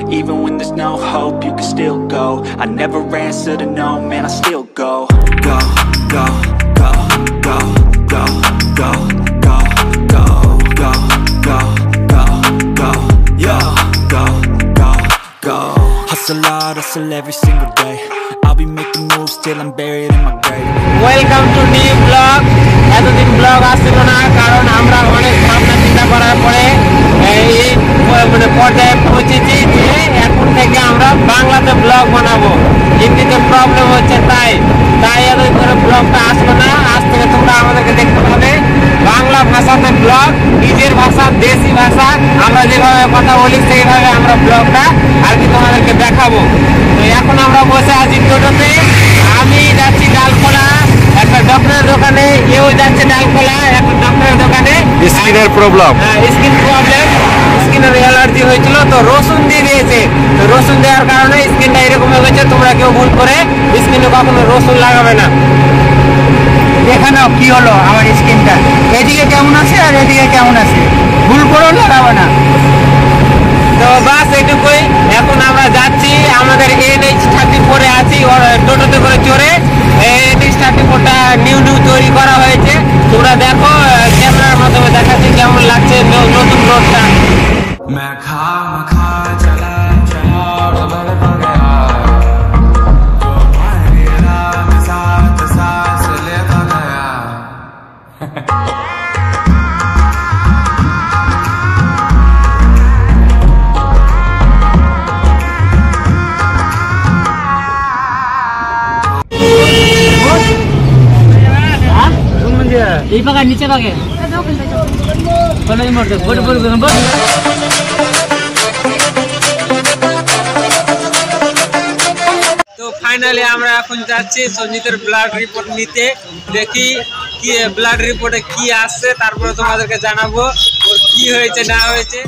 Even when there's no hope, you can still go. I never answer to no, man, I still go. Go, go, go, go, go, go, go, go, go, go, go, go, yo, go, go, go. Hustle hard, hustle every single day. I'll be making moves till I'm buried in my grave. Welcome to new vlog. এতদিন vlog আসছিল না কারণ আমরা অনেক ভাবনা চিন্তা করার পরে এই মানে পর্যায়ে পৌঁছেছি যে এখন থেকে আমরা বাংলাতে ব্লগ বানাবো। হিন্দিতে প্রবলেম হচ্ছে তাই এতদিন ধরে ব্লগটা আসলো না। আজ থেকে তোমরা আমাদেরকে দেখতে পাবে বাংলা ভাষাতে ব্লগ, নিজের ভাষা, দেশি ভাষা আমরা যেভাবে কথা বলি সেইভাবে আমরা ব্লগটা আর কি তোমাদেরকে দেখাবো। তো এখন আমরা বসে আছি টোটোতে, আমি যাচ্ছি ডালখোলা একটা ডক্টরের দোকানে, এও যাচ্ছে ডালখোলা একটা ডক্টরের দোকানে। স্কিনের প্রবলেম, স্কিনের অ্যালার্জি হয়েছিল তো রসুন দিয়ে দিয়েছে। তো রসুন দেওয়ার কারণে স্কিনটা এরকম হয়ে গেছে। তোমরা কেউ ভুল করে স্কিনে কখনো রসুন লাগাবে না। দেখে নাও কি হলো আমার স্কিনটা, এদিকে কেমন আছে আর এদিকে কেমন আছে, ভুল করেও লাগাবে না। তো বাস এটুকুই। এখন আমরা যাচ্ছি, আমাদের NH34 আছি টোটোতে করে চড়ে। NH34টা নিউ তৈরি করা হয়েছে। তোমরা দেখো ক্যামেরার মাধ্যমে দেখাচ্ছি কেমন লাগছে নতুন রোডটা। এই বাগান নিচে বাগে তো ফাইনালি আমরা এখন যাচ্ছি সঞ্জিতের ব্লাড রিপোর্ট নিতে। দেখি কি ব্লাড রিপোর্টে কি আসছে, তারপরে তোমাদেরকে জানাবো ওর কি হয়েছে না হয়েছে।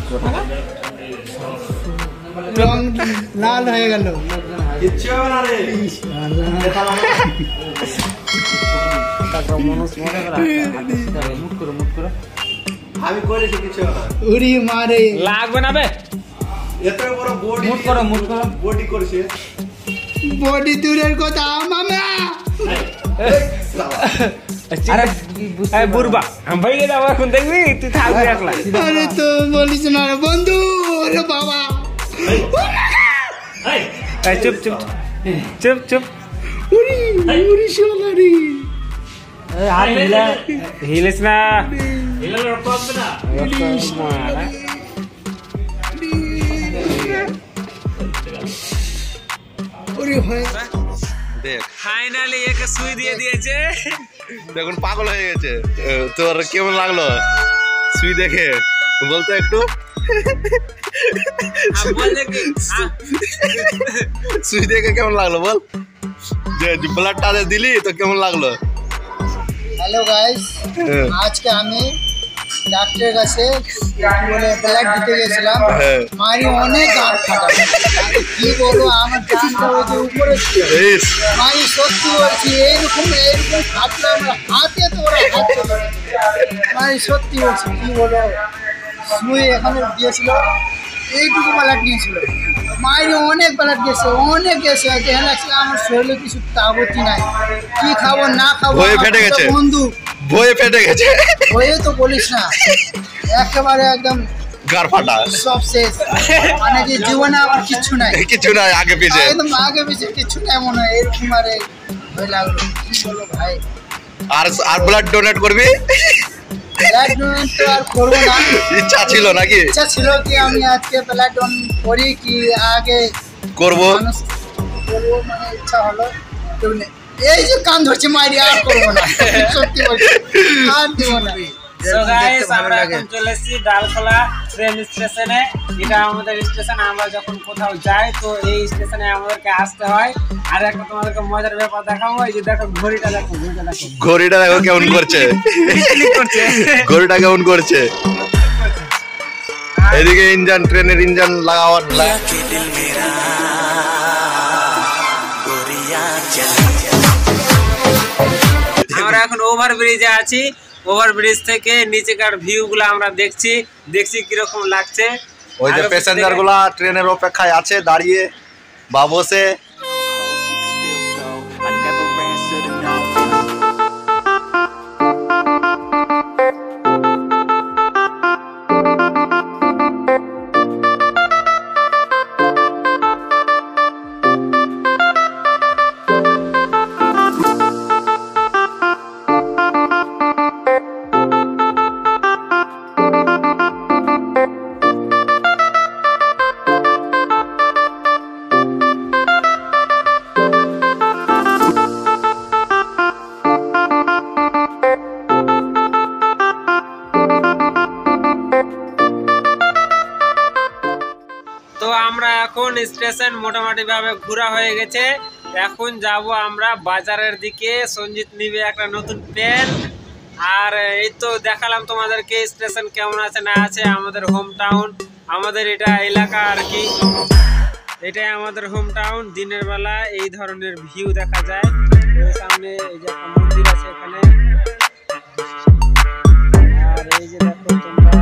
লাল হয়ে গেল, লাগবে না বে, বডি দূরের কথা মামা। বুড়বা ভাই যাবো এখন, দেখবি তুই থাকবি একলা। আরে তো বলিস না বন্ধু, ওরে বাবা চুপ চুপ চুপ চুপ। হিলিস না, ফাইনালি একে সুই দিয়ে দিয়েছে। দেখুন পাগল হয়ে গেছে। তোর কেমন লাগলো সুই দেখে বলতো একটু? সুই দেখে কেমন লাগলো বল, যে ব্লাডটা দিলি তো কেমন লাগলো? হ্যালো গাইস, আজকে আমি ডাক্তারের কাছে বলে ব্লাড দিতে গেছিলাম। মারি অনেক গাঁট ফাটা, কি বলবো আমার জানটা ওই উপরে ছিল। মারি সত্যি বলছি, এইরকম ফাটলো আমার হাতে, তো ওরা হাত চলে। মারি সত্যি বলছি, কি বলবো, সুই এখানে দিয়েছিল, এইটুকু ব্লাড নিয়েছিল। মায়ের অনেক ব্লাড গেছে, অনেক গেছে। আমার শরীরে কিছু তাগতি নাই, কি খাবো না খাবো, বন্ধু বয়ে ফেটে গেছে। বয়ে তো বলিস না, একেবারে একদম গার ফাটা, সব শেষ। মানে কি জীবনে আমার কিচ্ছু নাই, কিছু নাই আগে পিছে, একদম আগে পিছে কিচ্ছু নাই মনে হয়। এরকম আরে ভয় লাগলো, কি বলবো ভাই। আর ব্লাড ডোনেট করবি? ব্লাড ডোনেট তো আর করবো না, ইচ্ছা ছিল নাকি? ইচ্ছা ছিল কি আমি আজকে ব্লাড ডোনেট করি, কি আগে করবো করবো, মানে ইচ্ছা হলো। এই যে কান ধরছে মাইরি, আর করবো না, সত্যি বলছি আর দেবো না। সো গাইস, আমরা এখন চলে এসেছি ডালখোলা ট্রেন স্টেশনে। এটা আমাদের স্টেশন। আমরা যখন কোথাও যাই তো এই স্টেশনে আমাদেরকে আসতে হয়। আর একটা তোমাদেরকে মজার ব্যাপার দেখাবো, এই যে দেখো ঘড়িটা, দেখো ঘড়িটা দেখো কেমন করছে, ঘড়িটা কেমন করছে। এদিকে ইঞ্জিন, ট্রেনের ইঞ্জিন লাগাওয়ার। আমরা এখন ওভারব্রিজে আছি। ওভারব্রিজ থেকে নিচেকার ভিউ গুলো আমরা দেখছি কিরকম লাগছে। ওই যে প্যাসেঞ্জার গুলা ট্রেনের অপেক্ষায় আছে দাঁড়িয়ে বা বসে। I never answer to no. তো আমরা এখন স্টেশন মোটামুটি ভাবে ঘোরা হয়ে গেছে। এখন যাব আমরা বাজারের দিকে। সঞ্জিত নিবে একটা নতুন পেন। আর এই তো দেখালাম তোমাদেরকে স্টেশন কেমন আছে না আছে। আমাদের হোম টাউন, আমাদের এটা এলাকা আর কি, এটাই আমাদের হোম টাউন। দিনের বেলা এই ধরনের ভিউ দেখা যায়। সামনে এই যে একটা মন্দির আছে এখানে, আর এই যে দেখো তোমরা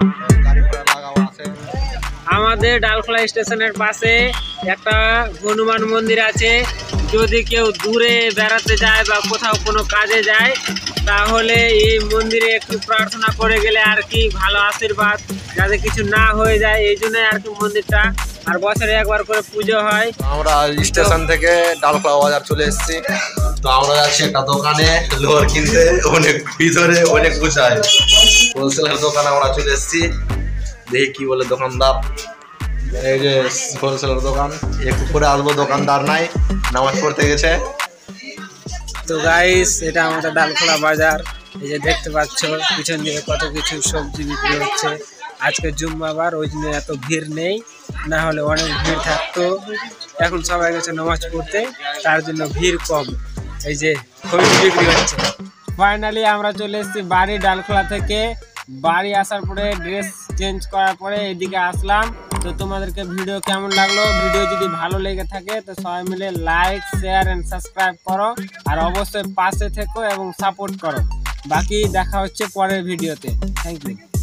আমাদের ডালখোলা স্টেশনের পাশে একটা হনুমান মন্দির আছে। যদি কেউ দূরে বেড়াতে যায় বা কোথাও কোনো কাজে যায় তাহলে এই মন্দিরে একটু প্রার্থনা করে গেলে আর কি ভালো আশীর্বাদ যাতে কিছু না হয়ে যায়, এই জন্য আর কি মন্দিরটা। আর বছরে একবার করে পুজো হয়। আমরা স্টেশন থেকে ডালখোলা বাজার চলে এসেছি। তো আমরা যাচ্ছি একটা দোকানে লোহার কিনতে, অনেক ভিতরে অনেক গুছায় হোলসেলের দোকানে আমরা চলে এসেছি। দেখি কি বলে দোকানদার। এই যে হোলসেলের দোকান, একটু পরে আসবো, দোকানদার নাই, নামাজ পড়তে গেছে। তো গাইস এটা আমাদের ডালখোলা বাজার। এই যে দেখতে পাচ্ছ পিছন দিকে কত কিছু সবজি বিক্রি হচ্ছে। আজকে জুম্মাবার, ওই জন্য এত ভিড় নেই, না হলে অনেক ভিড় থাকতো। এখন সবাই গেছে নামাজ পড়তে, তার জন্য ভিড় কম। এই যে সবজি বিক্রি হচ্ছে। ফাইনালি আমরা চলে এসেছি বাড়ি। ডালখোলা থেকে বাড়ি আসার পরে ড্রেস চেঞ্জ করার পরে এদিকে আসলাম। তো তোমাদেরকে ভিডিও কেমন লাগলো? ভিডিও যদি ভালো লেগে থাকে তো সবাই মিলে লাইক, শেয়ার এন্ড সাবস্ক্রাইব করো। আর অবশ্যই পাশে থেকো এবং সাপোর্ট করো। বাকি দেখা হচ্ছে পরের ভিডিওতে। Thank you.